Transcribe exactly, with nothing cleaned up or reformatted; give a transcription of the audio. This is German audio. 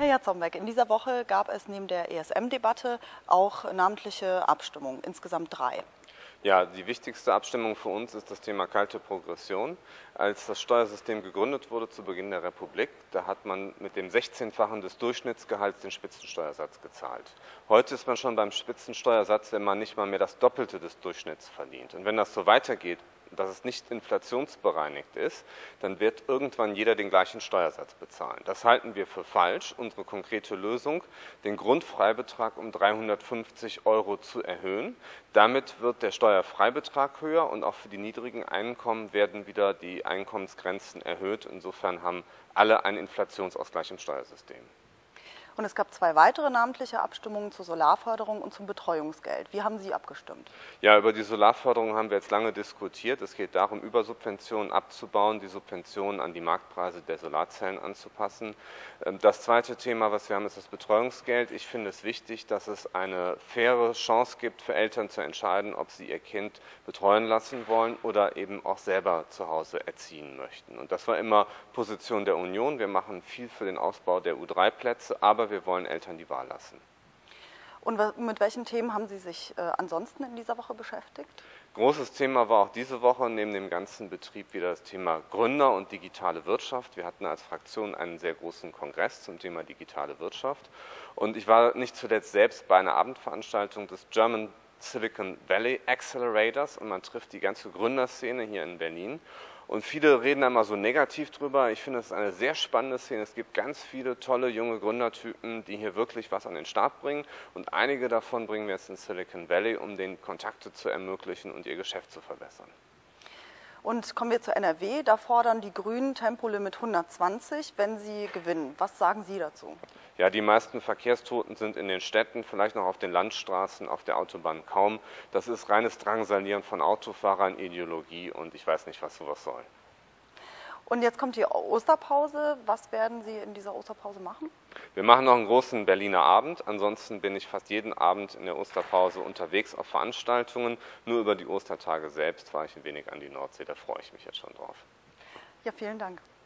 Herr Jatzombeck, in dieser Woche gab es neben der E S M-Debatte auch namentliche Abstimmungen, insgesamt drei. Ja, die wichtigste Abstimmung für uns ist das Thema kalte Progression. Als das Steuersystem gegründet wurde zu Beginn der Republik, da hat man mit dem sechzehnfachen des Durchschnittsgehalts den Spitzensteuersatz gezahlt. Heute ist man schon beim Spitzensteuersatz, wenn man nicht mal mehr das Doppelte des Durchschnitts verdient. Und wenn das so weitergeht, dass es nicht inflationsbereinigt ist, dann wird irgendwann jeder den gleichen Steuersatz bezahlen. Das halten wir für falsch. Unsere konkrete Lösung, den Grundfreibetrag um dreihundertfünfzig Euro zu erhöhen. Damit wird der Steuerfreibetrag höher und auch für die niedrigen Einkommen werden wieder die Einkommensgrenzen erhöht. Insofern haben alle einen Inflationsausgleich im Steuersystem. Und es gab zwei weitere namentliche Abstimmungen zur Solarförderung und zum Betreuungsgeld. Wie haben Sie abgestimmt? Ja, über die Solarförderung haben wir jetzt lange diskutiert. Es geht darum, Übersubventionen abzubauen, die Subventionen an die Marktpreise der Solarzellen anzupassen. Das zweite Thema, was wir haben, ist das Betreuungsgeld. Ich finde es wichtig, dass es eine faire Chance gibt für Eltern zu entscheiden, ob sie ihr Kind betreuen lassen wollen oder eben auch selber zu Hause erziehen möchten. Und das war immer Position der Union. Wir machen viel für den Ausbau der U drei Plätze, aber wir wollen Eltern die Wahl lassen. Und mit welchen Themen haben Sie sich äh, ansonsten in dieser Woche beschäftigt? Großes Thema war auch diese Woche neben dem ganzen Betrieb wieder das Thema Gründer und digitale Wirtschaft. Wir hatten als Fraktion einen sehr großen Kongress zum Thema digitale Wirtschaft. Und ich war nicht zuletzt selbst bei einer Abendveranstaltung des German Silicon Valley Accelerators und man trifft die ganze Gründerszene hier in Berlin. Und viele reden da mal so negativ drüber. Ich finde, es ist eine sehr spannende Szene. Es gibt ganz viele tolle junge Gründertypen, die hier wirklich was an den Start bringen. Und einige davon bringen wir jetzt in Silicon Valley, um denen Kontakte zu ermöglichen und ihr Geschäft zu verbessern. Und kommen wir zu N R W. Da fordern die Grünen Tempolimit hundertzwanzig, wenn sie gewinnen. Was sagen Sie dazu? Ja, die meisten Verkehrstoten sind in den Städten, vielleicht noch auf den Landstraßen, auf der Autobahn kaum. Das ist reines Drangsalieren von Autofahrern, Ideologie und ich weiß nicht, was sowas soll. Und jetzt kommt die Osterpause. Was werden Sie in dieser Osterpause machen? Wir machen noch einen großen Berliner Abend. Ansonsten bin ich fast jeden Abend in der Osterpause unterwegs auf Veranstaltungen. Nur über die Ostertage selbst fahre ich ein wenig an die Nordsee. Da freue ich mich jetzt schon drauf. Ja, vielen Dank.